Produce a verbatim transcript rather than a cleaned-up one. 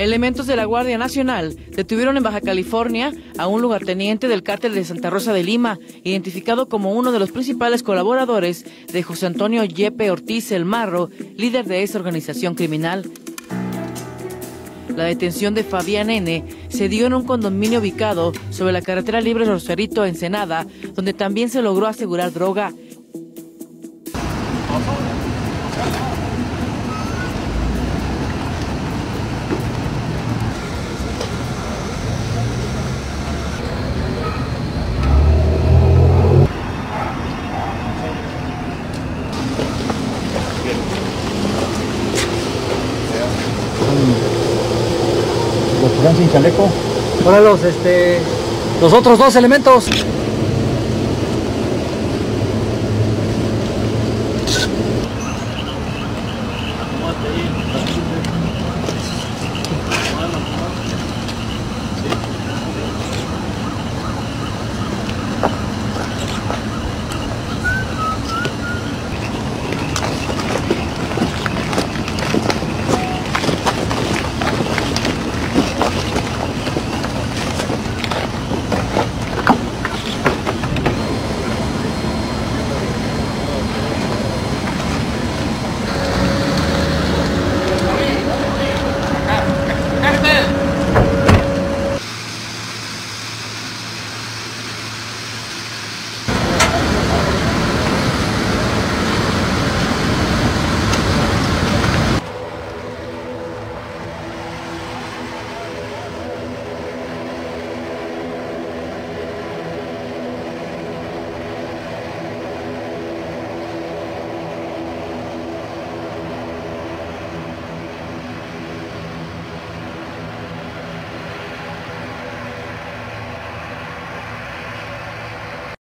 Elementos de la Guardia Nacional detuvieron en Baja California a un lugarteniente del cártel de Santa Rosa de Lima, identificado como uno de los principales colaboradores de José Antonio Yepe Ortiz El Marro, líder de esa organización criminal. La detención de Fabián N. se dio en un condominio ubicado sobre la carretera libre Rosarito Ensenada, donde también se logró asegurar droga. Los que están sin chaleco. Ahora los, este, los otros dos elementos.